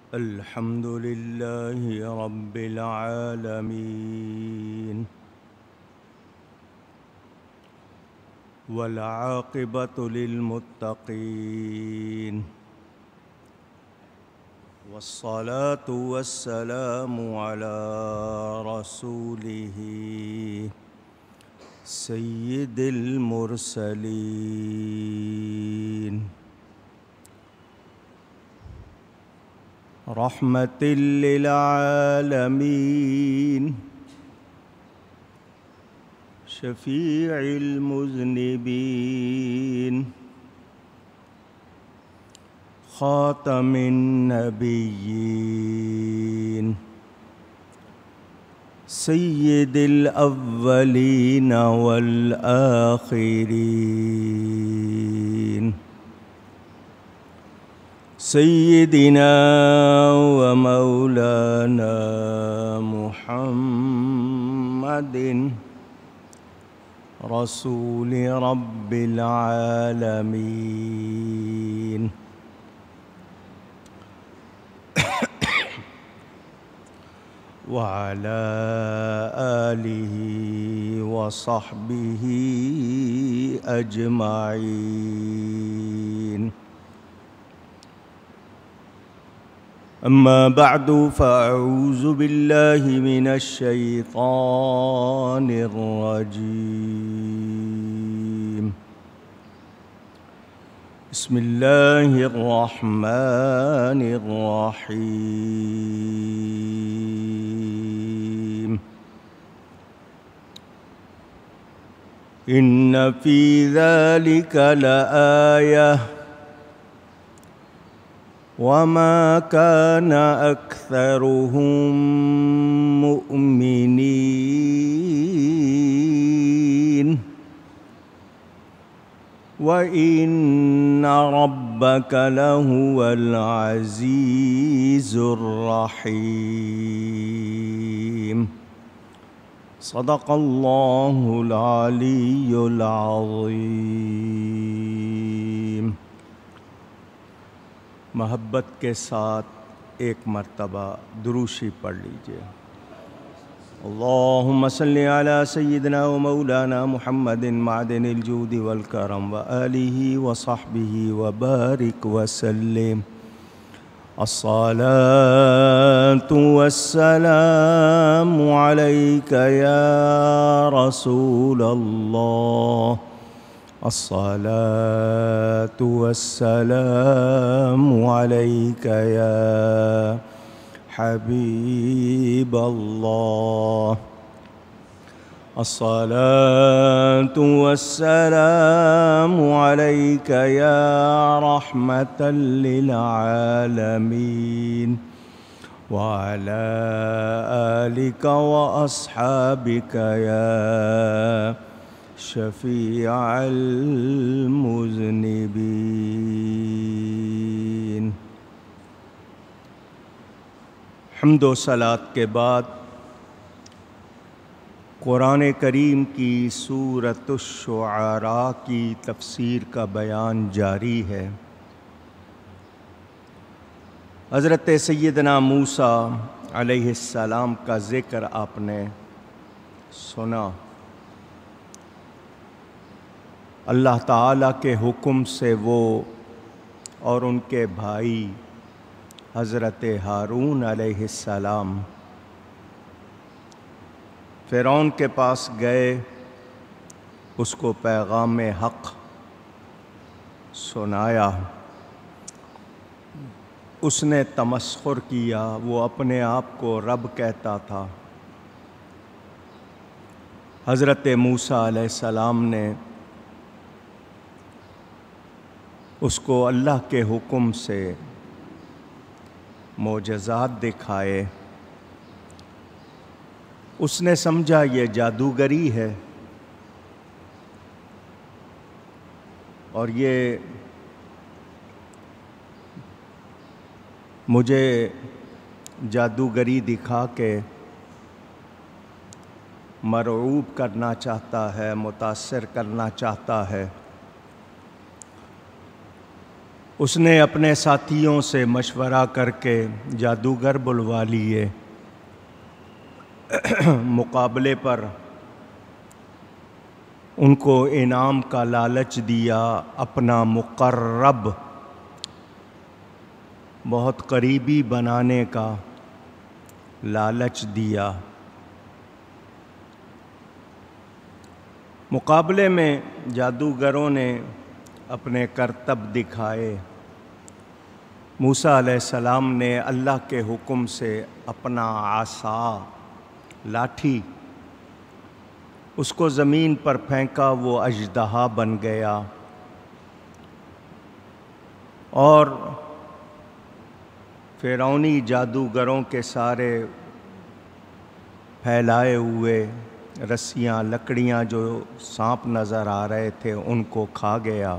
الحمد لله رب العالمين والعاقبة للمتقين والصلاة والسلام على رسوله سيد المرسلين رحمة للعالمين شفيع المذنبين خاتم النبيين سيد الأولين والآخرين سيدنا ومولانا محمد رسول رب العالمين وعلى آله وصحبه أجمعين. أما بعد فأعوذ بالله من الشيطان الرجيم. بسم الله الرحمن الرحيم. إن في ذلك لآية وما كان أكثرهم مؤمنين وإن ربك لهو العزيز الرحيم. صدق الله العلي العظيم. محبت کے ساتھ ایک مرتبہ دروشی پڑھ لیجئے. اللہم صلی علی سیدنا و مولانا محمد معدن الجود والکرم وآلہ وصحبہ وبارک وسلم. الصلاة والسلام علیک یا رسول اللہ. الصلاة والسلام عليك يا حبيب الله. الصلاة والسلام عليك يا رحمة للعالمين وعلى آلك وأصحابك يا شفیع المذنبین. حمد و صلات کے بعد قرآن کریم کی سورۃ الشعراء کی تفسیر کا بیان جاری ہے. حضرت سیدنا موسیٰ علیہ السلام کا ذکر آپ نے سنا. اللہ تعالیٰ کے حکم سے وہ اور ان کے بھائی حضرت ہارون علیہ السلام فرعون کے پاس گئے، اس کو پیغام حق سنایا. اس نے تمسخر کیا، وہ اپنے آپ کو رب کہتا تھا. حضرت موسیٰ علیہ السلام نے اس کو اللہ کے حکم سے معجزات دکھائے. اس نے سمجھا یہ جادوگری ہے اور یہ مجھے جادوگری دکھا کے مرعوب کرنا چاہتا ہے، متاثر کرنا چاہتا ہے. اس نے اپنے ساتھیوں سے مشورہ کر کے جادوگر بلوا لیے۔ مقابلے پر ان کو انعام کا لالچ دیا، اپنا مقرب بہت قریبی بنانے کا لالچ دیا۔ مقابلے میں جادوگروں نے اپنے کرتب دکھائے۔ موسیٰ علیہ السلام نے اللہ کے حکم سے اپنا عصا، لاٹھی، اس کو زمین پر پھینکا، وہ اژدہا بن گیا اور فرعونی جادوگروں کے سارے پھیلائے ہوئے رسیاں، لکڑیاں جو سانپ نظر آ رہے تھے ان کو کھا گیا۔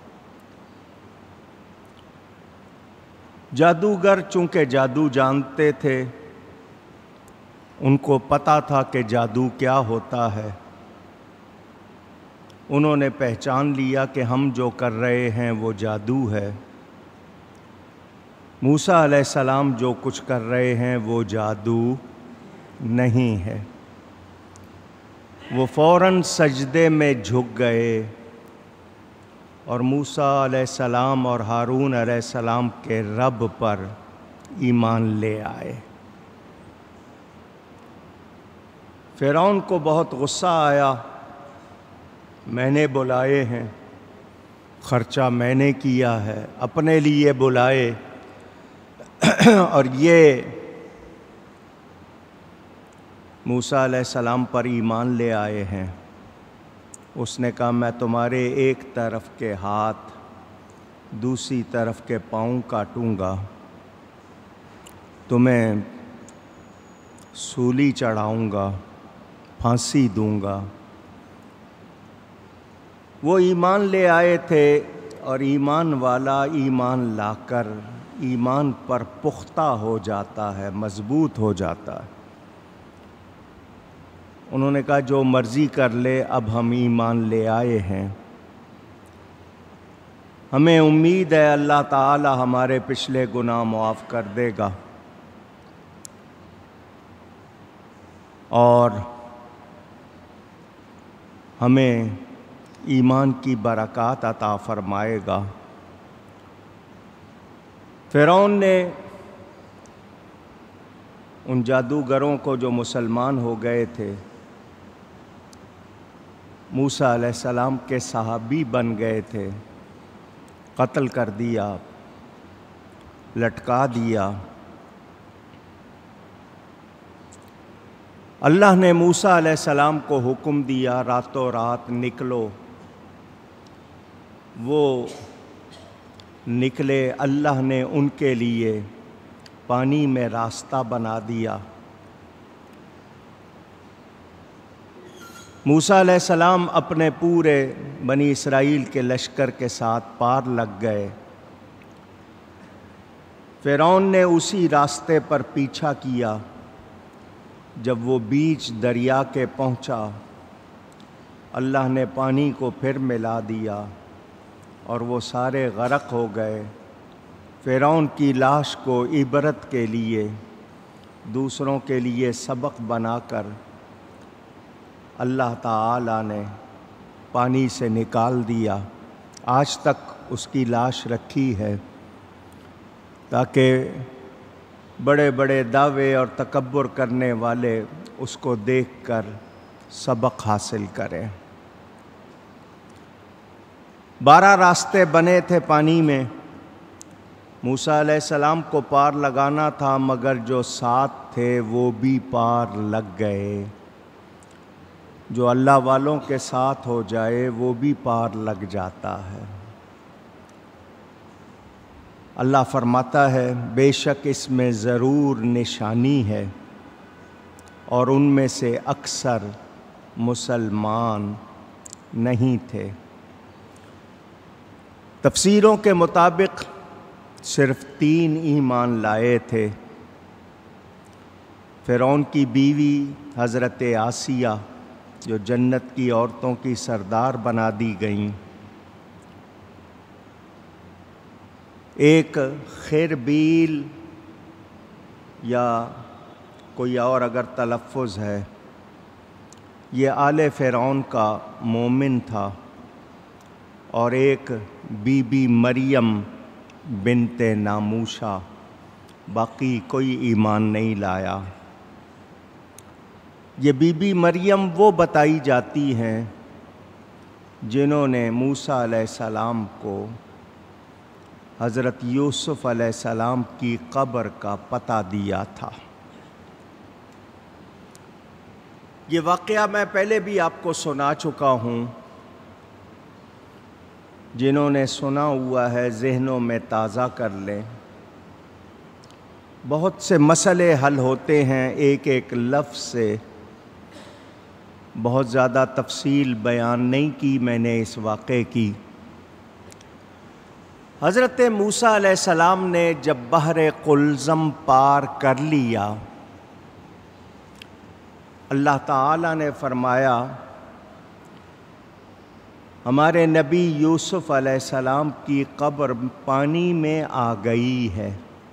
جادوگر چونکہ جادو جانتے تھے، ان کو پتہ تھا کہ جادو کیا ہوتا ہے، انہوں نے پہچان لیا کہ ہم جو کر رہے ہیں وہ جادو ہے۔ موسیٰ علیہ السلام جو کچھ کر رہے ہیں وہ جادو نہیں ہے۔ وہ فوراً سجدے میں جھک گئے اور موسیٰ علیہ السلام اور ہارون علیہ السلام کے رب پر ایمان لے آئے۔ فرعون کو بہت غصہ آیا، میں نے بلائے ہیں، خرچہ میں نے کیا ہے، اپنے لیے بلائے اور یہ موسیٰ علیہ السلام پر ایمان لے آئے ہیں۔ اس نے کہا میں تمہارے ایک طرف کے ہاتھ، دوسری طرف کے پاؤں کاٹوں گا، تمہیں سولی چڑھاؤں گا، پھانسی دوں گا۔ وہ ایمان لے آئے تھے اور ایمان والا ایمان لا کر ایمان پر پختہ ہو جاتا ہے، مضبوط ہو جاتا ہے۔ انہوں نے کہا جو مرضی کر لے، اب ہم ایمان لے آئے ہیں، ہمیں امید ہے اللہ تعالی ہمارے پچھلے گناہ معاف کر دے گا اور ہمیں ایمان کی برکات عطا فرمائے گا۔ فرعون نے ان جادوگروں کو جو مسلمان ہو گئے تھے، موسیٰ علیہ السلام کے صحابی بن گئے تھے، قتل کر دیا، لٹکا دیا۔ اللہ نے موسیٰ علیہ السلام کو حکم دیا راتوں رات نکلو۔ وہ نکلے، اللہ نے ان کے لیے پانی میں راستہ بنا دیا۔ موسیٰ علیہ السلام اپنے پورے بنی اسرائیل کے لشکر کے ساتھ پار لگ گئے۔ فرعون نے اسی راستے پر پیچھا کیا۔ جب وہ بیچ دریا کے پہنچا، اللہ نے پانی کو پھر ملا دیا اور وہ سارے غرق ہو گئے۔ فرعون کی لاش کو عبرت کے لیے، دوسروں کے لیے سبق بنا کر اللہ تعالی نے پانی سے نکال دیا۔ آج تک اس کی لاش رکھی ہے تاکہ بڑے بڑے دعوے اور تکبر کرنے والے اس کو دیکھ کر سبق حاصل کریں۔ 12 راستے بنے تھے پانی میں، موسیٰ علیہ السلام کو پار لگانا تھا، مگر جو 7 تھے وہ بھی پار لگ گئے۔ جو اللہ والوں کے ساتھ ہو جائے وہ بھی پار لگ جاتا ہے۔ اللہ فرماتا ہے بے شک اس میں ضرور نشانی ہے اور ان میں سے اکثر مسلمان نہیں تھے۔ تفسیروں کے مطابق صرف 3 ایمان لائے تھے۔ فرعون کی بیوی حضرت آسیہ جو جنت کی عورتوں کی سردار بنا دی گئیں، ایک خربیل یا کوئی اور اگر تلفظ ہے، یہ آل فرعون کا مومن تھا، اور ایک بی بی مریم بنت ناموشا، باقی کوئی ایمان نہیں لایا۔ یہ بی بی مریم وہ بتائی جاتی ہیں جنہوں نے موسیٰ علیہ السلام کو حضرت یوسف علیہ السلام کی قبر کا پتہ دیا تھا۔ یہ واقعہ میں پہلے بھی آپ کو سنا چکا ہوں، جنہوں نے سنا ہوا ہے ذہنوں میں تازہ کر لیں۔ بہت سے مسئلے حل ہوتے ہیں ایک ایک لفظ سے، بہت زیادہ تفصیل بیان نہیں کی میں نے اس واقعے کی۔ حضرت موسیٰ علیہ السلام نے جب بحر قلزم پار کر لیا، اللہ تعالیٰ نے فرمایا ہمارے نبی یوسف علیہ السلام کی قبر پانی میں آ گئی ہے،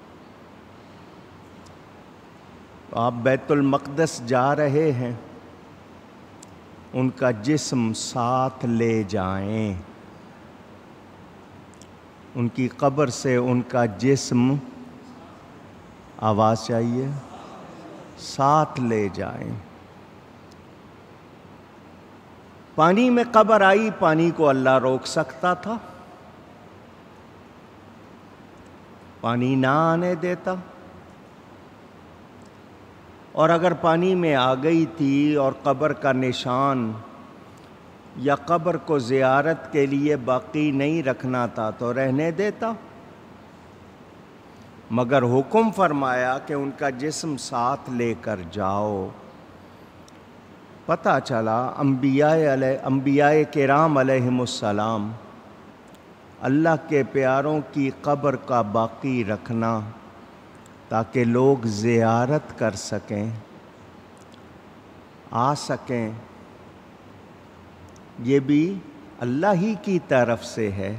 آپ بیت المقدس جا رہے ہیں، ان کا جسم ساتھ لے جائیں، ان کی قبر سے ان کا جسم، آواز چاہیے، ساتھ لے جائیں۔ پانی میں قبر آئی، پانی کو اللہ روک سکتا تھا؟ پانی نہ آنے دیتا؟ اور اگر پانی میں آ گئی تھی اور قبر کا نشان یا قبر کو زیارت کے لیے باقی نہیں رکھنا تھا تو رہنے دیتا؟ مگر حکم فرمایا کہ ان کا جسم ساتھ لے کر جاؤ۔ پتہ چلا انبیاء کرام علیہم السلام اللہ کے پیاروں کی قبر کا باقی رکھنا تاکہ لوگ زیارت کر سکیں، آ سکیں، یہ بھی اللہ ہی کی طرف سے ہے۔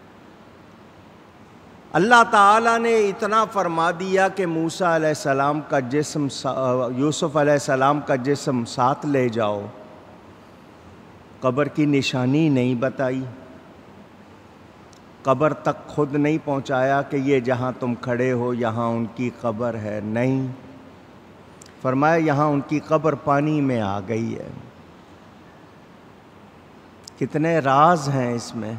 اللہ تعالیٰ نے اتنا فرما دیا کہ موسیٰ علیہ السلام کا جسم، یوسف علیہ السلام کا جسم ساتھ لے جاؤ، قبر کی نشانی نہیں بتائی، قبر تک خود نہیں پہنچایا کہ یہ جہاں تم کھڑے ہو یہاں ان کی قبر ہے، نہیں، فرمایا یہاں ان کی قبر پانی میں آ گئی ہے۔ کتنے راز ہیں اس میں۔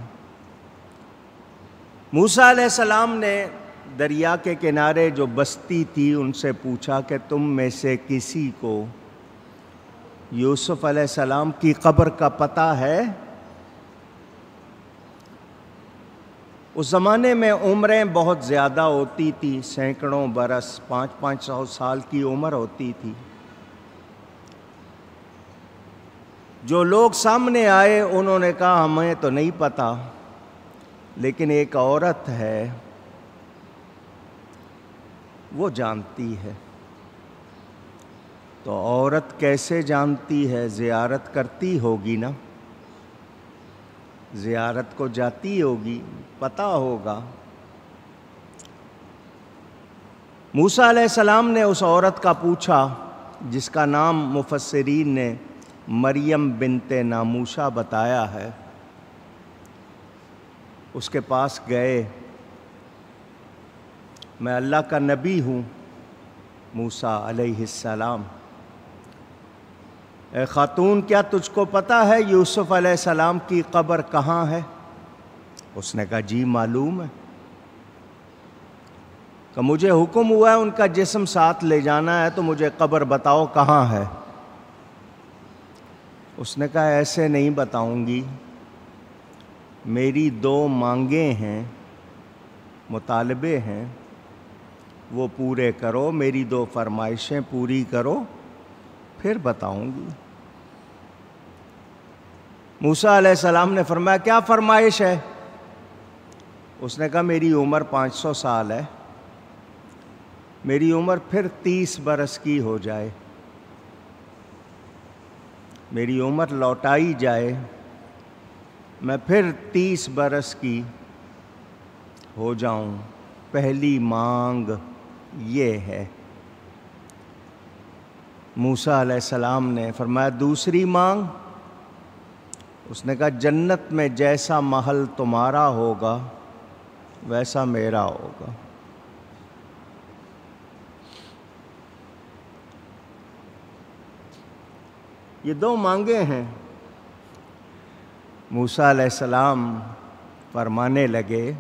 موسیٰ علیہ السلام نے دریا کے کنارے جو بستی تھی ان سے پوچھا کہ تم میں سے کسی کو یوسف علیہ السلام کی قبر کا پتہ ہے؟ اس زمانے میں عمریں بہت زیادہ ہوتی تھی، سینکڑوں برس، 500 سال کی عمر ہوتی تھی۔ جو لوگ سامنے آئے انہوں نے کہا ہمیں تو نہیں پتہ، لیکن ایک عورت ہے وہ جانتی ہے۔ تو عورت کیسے جانتی ہے؟ زیارت کرتی ہوگی نا، زیارت کو جاتی ہوگی، پتہ ہوگا۔ موسیٰ علیہ السلام نے اس عورت کا پوچھا جس کا نام مفسرین نے مریم بنت ناموشا بتایا ہے، اس کے پاس گئے، میں اللہ کا نبی ہوں موسیٰ علیہ السلام، اے خاتون کیا تجھ کو پتہ ہے یوسف علیہ السلام کی قبر کہاں ہے؟ اس نے کہا جی معلوم ہے، کہ مجھے حکم ہوا ہے ان کا جسم ساتھ لے جانا ہے، تو مجھے قبر بتاؤ کہاں ہے۔ اس نے کہا ایسے نہیں بتاؤں گی، میری 2 مانگیں ہیں، مطالبے ہیں، وہ پورے کرو، میری 2 فرمائشیں پوری کرو پھر بتاؤں گی۔ موسیٰ علیہ السلام نے فرمایا کیا فرمائش ہے؟ اس نے کہا میری عمر 500 سال ہے، میری عمر پھر 30 برس کی ہو جائے، میری عمر لوٹائی جائے، میں پھر 30 برس کی ہو جاؤں، پہلی مانگ یہ ہے۔ موسیٰ علیہ السلام نے فرمایا دوسری مانگ؟ اس نے کہا جنت میں جیسا محل تمہارا ہوگا ویسا میرا ہوگا۔ یہ دو مانگیں ہیں۔ موسیٰ علیہ السلام فرمانے لگے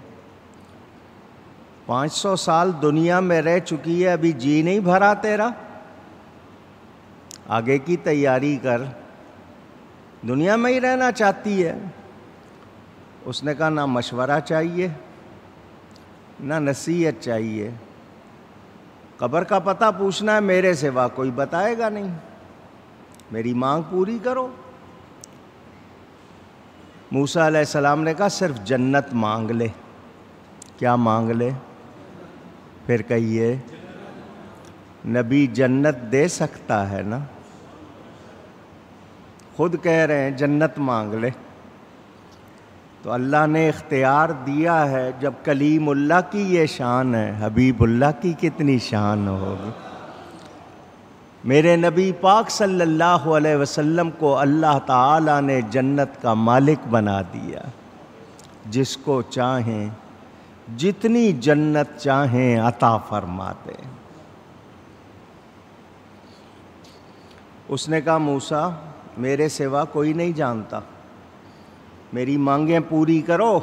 500 سال دنیا میں رہ چکی ہے، ابھی جی نہیں بھرا تیرا؟ آگے کی تیاری کر، دنیا میں ہی رہنا چاہتی ہے۔ اس نے کہا نہ مشورہ چاہیے نہ نصیحت چاہیے، قبر کا پتہ پوچھنا ہے میرے سوا کوئی بتائے گا نہیں، میری مانگ پوری کرو۔ موسیٰ علیہ السلام نے کہا صرف جنت مانگ لے۔ کیا مانگ لے؟ پھر کہیے نبی جنت دے سکتا ہے نا؟ خود کہہ رہے ہیں جنت مانگ لے، تو اللہ نے اختیار دیا ہے۔ جب کلیم اللہ کی یہ شان ہے، حبیب اللہ کی کتنی شان ہوگی۔ میرے نبی پاک صلی اللہ علیہ وسلم کو اللہ تعالیٰ نے جنت کا مالک بنا دیا، جس کو چاہیں جتنی جنت چاہیں عطا فرماتے۔ اس نے کہا موسیٰ میرے سوا کوئی نہیں جانتا، میری مانگیں پوری کرو۔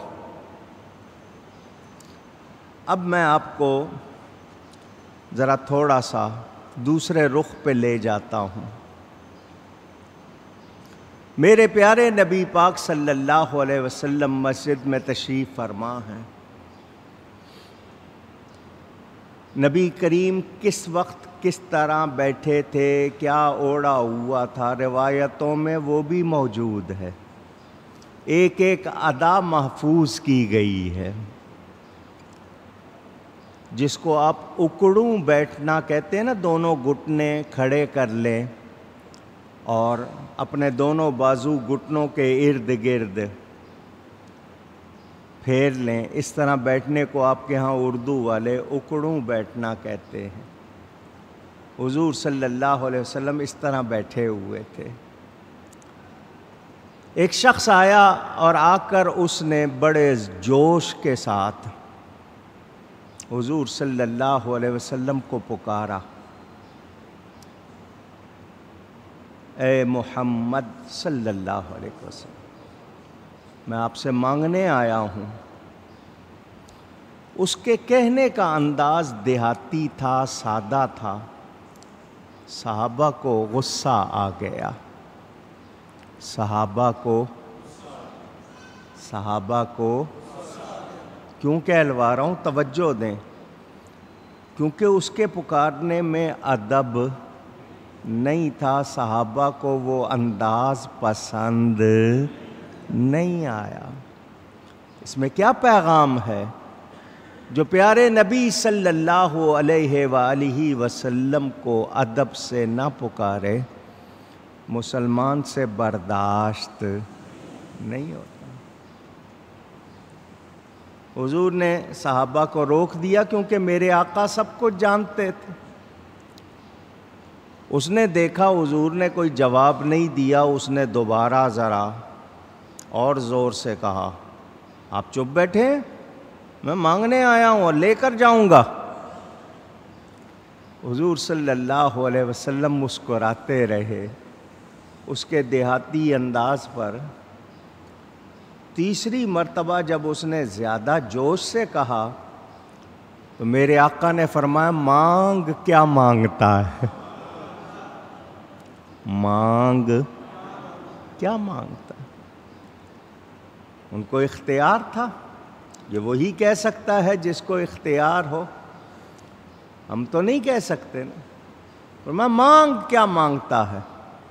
اب میں آپ کو ذرا تھوڑا سا دوسرے رخ پہ لے جاتا ہوں۔ میرے پیارے نبی پاک صلی اللہ علیہ وسلم مسجد میں تشریف فرما ہیں۔ نبی کریم کس وقت کس طرح بیٹھے تھے، کیا اوڑھا ہوا تھا، روایتوں میں وہ بھی موجود ہے، ایک ایک ادا محفوظ کی گئی ہے، جس کو آپ اکڑوں بیٹھنا کہتے ہیں نا، دونوں گھٹنے کھڑے کر لیں اور اپنے دونوں بازو گھٹنوں کے ارد گرد پھیر لیں، اس طرح بیٹھنے کو آپ کے ہاں اردو والے اکڑوں بیٹھنا کہتے ہیں۔ حضور صلی اللہ علیہ وسلم اس طرح بیٹھے ہوئے تھے۔ ایک شخص آیا اور آ کر اس نے بڑے جوش کے ساتھ حضور صلی اللہ علیہ وسلم کو پکارا، اے محمد صلی اللہ علیہ وسلم، میں آپ سے مانگنے آیا ہوں۔ اس کے کہنے کا انداز دیہاتی تھا، سادہ تھا۔ صحابہ کو غصہ آ گیا، صحابہ کو کیوں کہلوا رہا ہوں، توجہ دیں، کیونکہ اس کے پکارنے میں ادب نہیں تھا، صحابہ کو وہ انداز پسند نہیں آیا۔ اس میں کیا پیغام ہے؟ جو پیارے نبی صلی اللہ علیہ وآلہ وسلم کو ادب سے نہ پکارے، مسلمان سے برداشت نہیں ہوتا۔ حضور نے صحابہ کو روک دیا کیونکہ میرے آقا سب کچھ جانتے تھے۔ اس نے دیکھا حضور نے کوئی جواب نہیں دیا، اس نے دوبارہ ذرا اور زور سے کہا، آپ چپ بیٹھے، میں مانگنے آیا ہوں اور لے کر جاؤں گا۔ حضور صلی اللہ علیہ وسلم مسکراتے رہے اس کے دیہاتی انداز پر۔ تیسری مرتبہ جب اس نے زیادہ جوش سے کہا تو میرے آقا نے فرمایا، مانگ کیا مانگتا ہے، مانگ کیا مانگتا ہے۔ ان کو اختیار تھا، یہ وہی کہہ سکتا ہے جس کو اختیار ہو، ہم تو نہیں کہہ سکتے نا۔ فرمایا مانگ کیا مانگتا ہے۔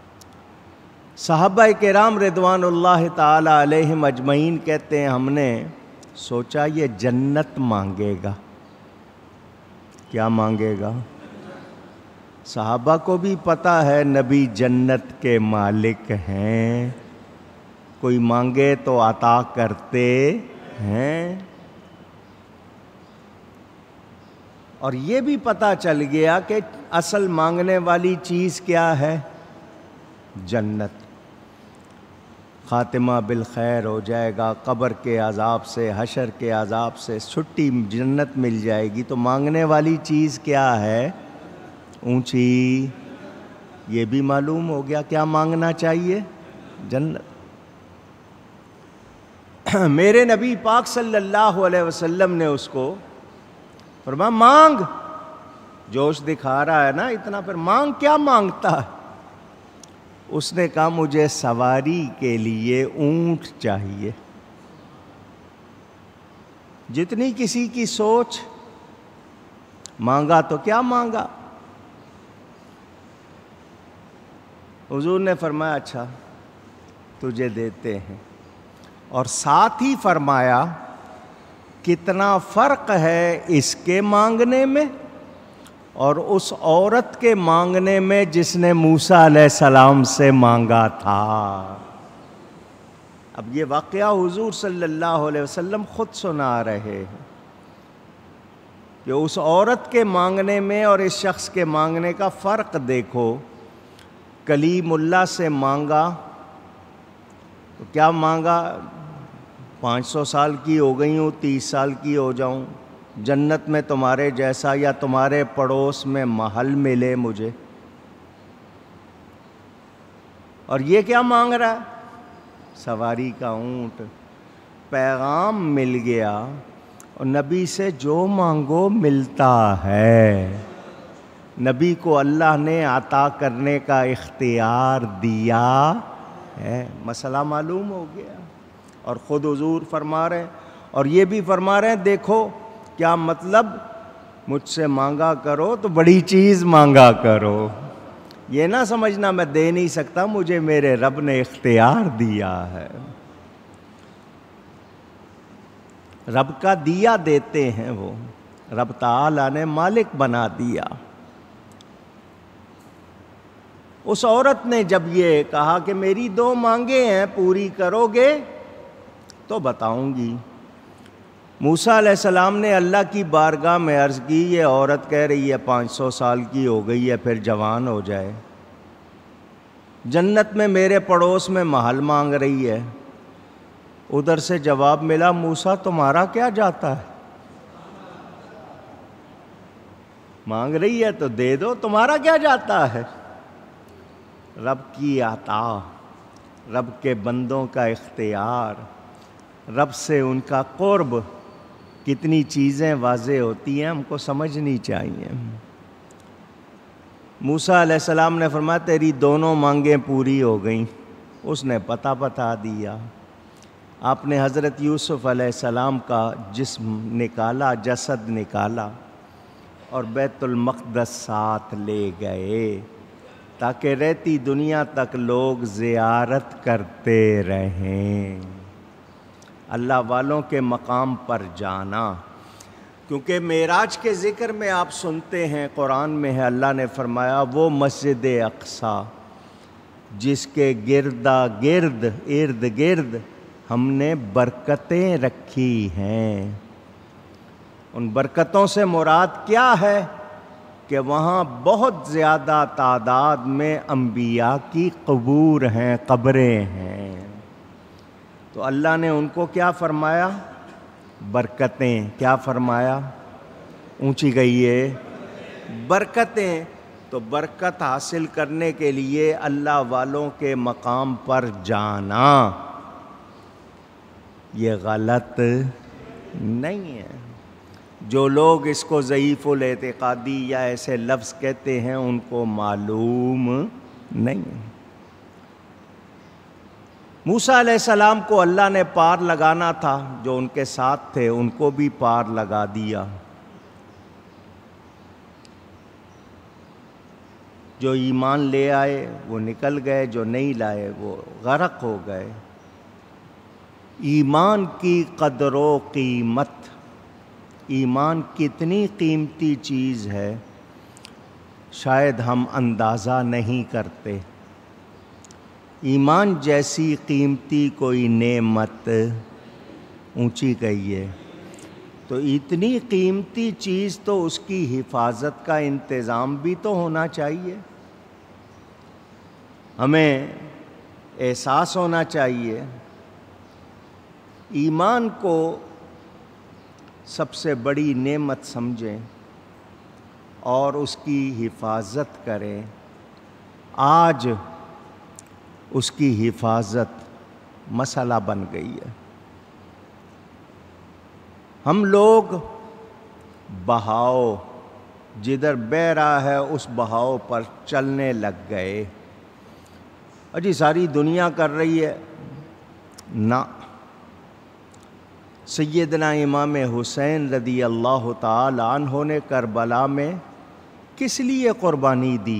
صحابہ کرام رضوان اللہ تعالی علیہم اجمعین کہتے ہیں ہم نے سوچا یہ جنت مانگے گا۔ کیا مانگے گا؟ صحابہ کو بھی پتہ ہے نبی جنت کے مالک ہیں، کوئی مانگے تو عطا کرتے ہیں۔ اور یہ بھی پتہ چل گیا کہ اصل مانگنے والی چیز کیا ہے؟ جنت۔ خاتمہ بالخیر ہو جائے گا، قبر کے عذاب سے، حشر کے عذاب سے چھٹی، جنت مل جائے گی، تو مانگنے والی چیز کیا ہے؟ اونچی۔ یہ بھی معلوم ہو گیا کیا مانگنا چاہیے؟ جنت۔ میرے نبی پاک صلی اللہ علیہ وسلم نے اس کو فرمایا مانگ، جوش دکھا رہا ہے نا اتنا، پھر مانگ، کیا مانگتا ہے؟ اس نے کہا مجھے سواری کے لیے اونٹ چاہیے۔ جتنی کسی کی سوچ، مانگا تو کیا مانگا؟ حضور نے فرمایا اچھا تجھے دیتے ہیں، اور ساتھ ہی فرمایا کتنا فرق ہے اس کے مانگنے میں اور اس عورت کے مانگنے میں جس نے موسیٰ علیہ السلام سے مانگا تھا۔ اب یہ واقعہ حضور صلی اللہ علیہ وسلم خود سنا رہے ہیں کہ اس عورت کے مانگنے میں اور اس شخص کے مانگنے کا فرق دیکھو۔ کلیم اللہ سے مانگا تو کیا مانگا؟ 500 سال کی ہو گئی ہوں، 30 سال کی ہو جاؤں، جنت میں تمہارے جیسا یا تمہارے پڑوس میں محل ملے مجھے۔ اور یہ کیا مانگ رہا ہے؟ سواری کا اونٹ۔ پیغام مل گیا، اور نبی سے جو مانگو ملتا ہے۔ نبی کو اللہ نے عطا کرنے کا اختیار دیا ہے۔ مسئلہ معلوم ہو گیا۔ اور خود حضور فرما رہے ہیں، اور یہ بھی فرما رہے ہیں دیکھو کیا مطلب، مجھ سے مانگا کرو تو بڑی چیز مانگا کرو، یہ نہ سمجھنا میں دے نہیں سکتا، مجھے میرے رب نے اختیار دیا ہے۔ رب کا دیا دیتے ہیں وہ، رب تعالیٰ نے مالک بنا دیا۔ اس عورت نے جب یہ کہا کہ میری 2 مانگیں ہیں، پوری کرو گے تو بتاؤں گی۔ موسیٰ علیہ السلام نے اللہ کی بارگاہ میں عرض کی، یہ عورت کہہ رہی ہے 500 سال کی ہو گئی ہے، پھر جوان ہو جائے، جنت میں میرے پڑوس میں محل مانگ رہی ہے۔ ادھر سے جواب ملا، موسیٰ تمہارا کیا جاتا ہے، مانگ رہی ہے تو دے دو، تمہارا کیا جاتا ہے۔ رب کی عطا، رب کے بندوں کا اختیار، رب سے ان کا قرب، کتنی چیزیں واضح ہوتی ہیں، ہم کو سمجھنی چاہیے۔ موسیٰ علیہ السلام نے فرمایا تیری 2 مانگیں پوری ہو گئیں۔ اس نے پتہ بتا دیا۔ آپ نے حضرت یوسف علیہ السلام کا جسم نکالا، جسد نکالا، اور بیت المقدس ساتھ لے گئے تاکہ رہتی دنیا تک لوگ زیارت کرتے رہیں۔ اللہ والوں کے مقام پر جانا، کیونکہ معراج کے ذکر میں آپ سنتے ہیں، قرآن میں ہے، اللہ نے فرمایا وہ مسجد اقصی جس کے ارد گرد ہم نے برکتیں رکھی ہیں۔ ان برکتوں سے مراد کیا ہے؟ کہ وہاں بہت زیادہ تعداد میں انبیاء کی قبور ہیں، قبریں ہیں۔ تو اللہ نے ان کو کیا فرمایا؟ برکتیں۔ کیا فرمایا؟ اونچی گئی ہے برکتیں۔ تو برکت حاصل کرنے کے لیے اللہ والوں کے مقام پر جانا یہ غلط نہیں ہے۔ جو لوگ اس کو ضعیف الاعتقادی یا ایسے لفظ کہتے ہیں ان کو معلوم نہیں۔ موسیٰ علیہ السلام کو اللہ نے پار لگانا تھا، جو ان کے ساتھ تھے ان کو بھی پار لگا دیا۔ جو ایمان لے آئے وہ نکل گئے، جو نہیں لائے وہ غرق ہو گئے۔ ایمان کی قدر و قیمت، ایمان کتنی قیمتی چیز ہے شاید ہم اندازہ نہیں کرتے۔ ایمان جیسی قیمتی کوئی نعمت، اونچی کہیے، تو اتنی قیمتی چیز تو اس کی حفاظت کا انتظام بھی تو ہونا چاہیے. ہمیں احساس ہونا چاہیے ایمان کو سب سے بڑی نعمت سمجھیں اور اس کی حفاظت کریں. آج اس کی حفاظت مسئلہ بن گئی ہے. ہم لوگ بہاؤ جدھر بہہ رہا ہے اس بہاؤ پر چلنے لگ گئے. جی ساری دنیا کر رہی ہے. نہ، سیدنا امام حسین رضی اللہ تعالی عنہ نے کربلا میں کس لیے قربانی دی؟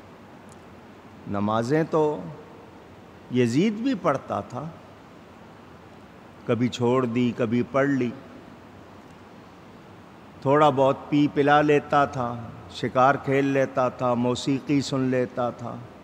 نمازیں تو یزید بھی پڑھتا تھا، کبھی چھوڑ دی کبھی پڑھ لی، تھوڑا بہت پی پلا لیتا تھا، شکار کھیل لیتا تھا، موسیقی سن لیتا تھا.